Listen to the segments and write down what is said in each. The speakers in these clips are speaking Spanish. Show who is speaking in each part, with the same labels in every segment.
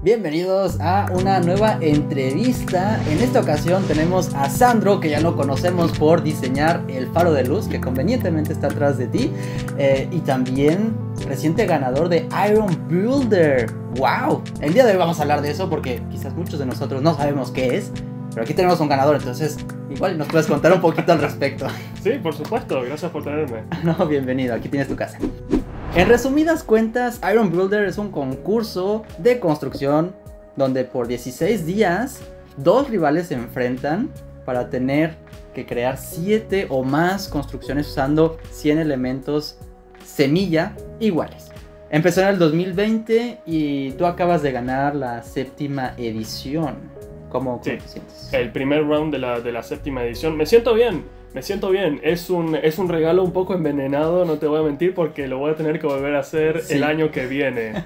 Speaker 1: Bienvenidos a una nueva entrevista. En esta ocasión tenemos a Sandro, que ya lo conocemos por diseñar el faro de luz que convenientemente está atrás de ti, y también reciente ganador de Iron Builder. ¡Wow! El día de hoy vamos a hablar de eso porque quizás muchos de nosotros no sabemos qué es, pero aquí tenemos un ganador, entonces igual nos puedes contar un poquito al respecto.
Speaker 2: Sí, por supuesto, gracias por tenerme.
Speaker 1: No, bienvenido, aquí tienes tu casa. En resumidas cuentas, Iron Builder es un concurso de construcción donde por 16 días dos rivales se enfrentan para tener que crear 7 o más construcciones usando 100 elementos semilla iguales. Empezó en el 2020 y tú acabas de ganar la 7ª edición. ¿Cómo te sientes?
Speaker 2: El primer round de la 7ª edición. Me siento bien. Es un regalo un poco envenenado, no te voy a mentir, porque lo voy a tener que volver a hacer el año que viene.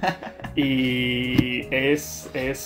Speaker 2: Y es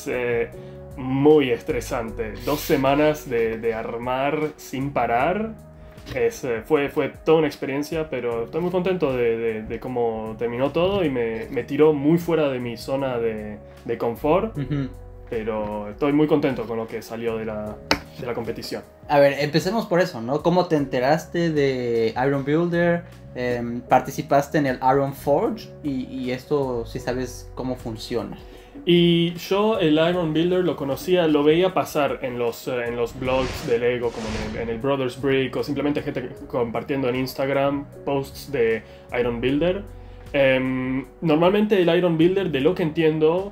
Speaker 2: muy estresante. 2 semanas de armar sin parar. Fue toda una experiencia, pero estoy muy contento de cómo terminó todo y me tiró muy fuera de mi zona de confort. Pero estoy muy contento con lo que salió de la competición.
Speaker 1: A ver, empecemos por eso, ¿no? ¿Cómo te enteraste de Iron Builder? ¿Participaste en el Iron Forge? Y esto, si sabes cómo funciona.
Speaker 2: Y yo el Iron Builder lo conocía, lo veía pasar en los blogs de Lego, como en el Brothers Brick, o simplemente gente compartiendo en Instagram posts de Iron Builder. Normalmente el Iron Builder, de lo que entiendo,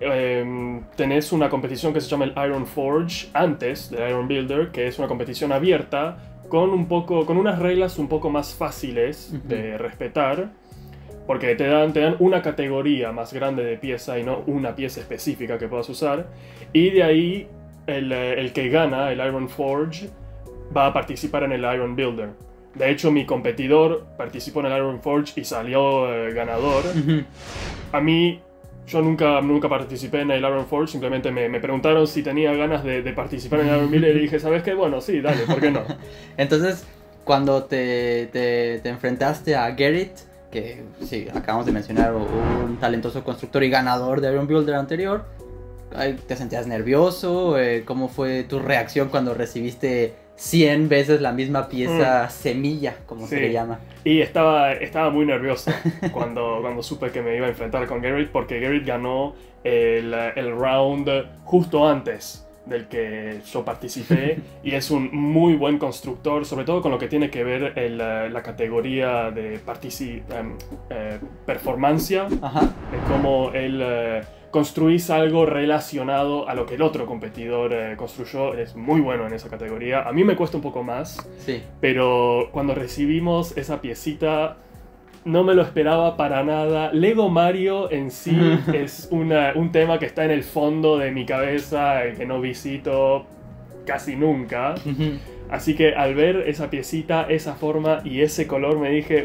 Speaker 2: tenés una competición que se llama el Iron Forge antes del Iron Builder, que es una competición abierta con unas reglas un poco más fáciles de respetar, porque te dan una categoría más grande de pieza y no una pieza específica que puedas usar, y de ahí el que gana el Iron Forge va a participar en el Iron Builder. De hecho, mi competidor participó en el Iron Forge y salió ganador. A mí, yo nunca participé en el Iron Forge, simplemente me preguntaron si tenía ganas de participar en el Iron Builder y dije, ¿sabes qué? Bueno, sí, dale, ¿por qué no?
Speaker 1: Entonces, cuando te enfrentaste a Gerrit, que sí, acabamos de mencionar, un talentoso constructor y ganador de Iron Builder anterior, ¿te sentías nervioso? ¿Cómo fue tu reacción cuando recibiste 100 veces la misma pieza semilla, como se le llama?
Speaker 2: Y estaba muy nervioso cuando supe que me iba a enfrentar con Gerrit, porque Gerrit ganó el round justo antes del que yo participé y es un muy buen constructor, sobre todo con lo que tiene que ver la categoría de performancia, de cómo él construís algo relacionado a lo que el otro competidor construyó. Es muy bueno en esa categoría. A mí me cuesta un poco más, pero cuando recibimos esa piecita no me lo esperaba para nada. Lego Mario en sí es un tema que está en el fondo de mi cabeza, que no visito casi nunca. Así que al ver esa piecita, esa forma y ese color me dije,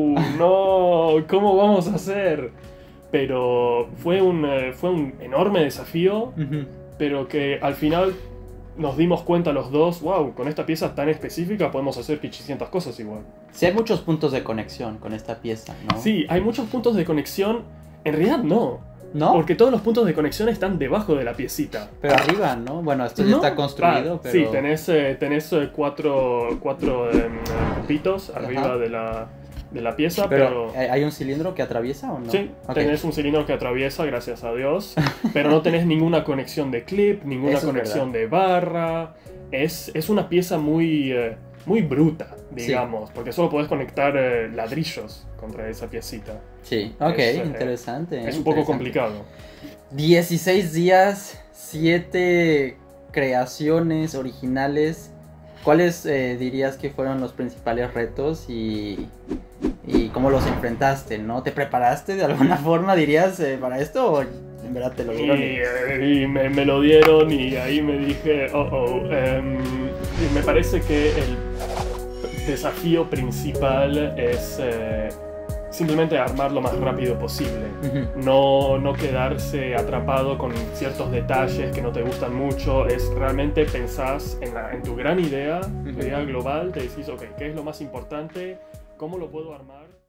Speaker 2: no, ¿cómo vamos a hacer? Pero fue un enorme desafío, pero que al final nos dimos cuenta los dos, wow, con esta pieza tan específica podemos hacer pichicientas cosas igual.
Speaker 1: Sí, hay muchos puntos de conexión con esta pieza, ¿no?
Speaker 2: Sí, hay muchos puntos de conexión. En realidad no.
Speaker 1: ¿No?
Speaker 2: Porque todos los puntos de conexión están debajo de la piecita.
Speaker 1: Pero arriba, ¿no? Bueno, esto ya está construido, pero...
Speaker 2: Sí, tenés cuatro puntitos arriba de la pieza, pero...
Speaker 1: ¿Hay un cilindro que atraviesa o no?
Speaker 2: Sí, tenés un cilindro que atraviesa, gracias a Dios, pero no tenés ninguna conexión de clip, ninguna conexión de barra. Es una pieza muy bruta, digamos, porque solo podés conectar ladrillos contra esa piecita.
Speaker 1: Sí, interesante.
Speaker 2: Es un poco complicado.
Speaker 1: 16 días, 7 creaciones originales. ¿Cuáles dirías que fueron los principales retos y cómo los enfrentaste, ¿no? ¿Te preparaste de alguna forma, dirías, para esto o en verdad te lo dieron?
Speaker 2: Y me lo dieron y ahí me dije, me parece que el desafío principal es simplemente armar lo más rápido posible. No quedarse atrapado con ciertos detalles que no te gustan mucho. Es realmente pensás en tu gran idea, tu idea global, te decís, ok, ¿qué es lo más importante? ¿Cómo lo puedo armar?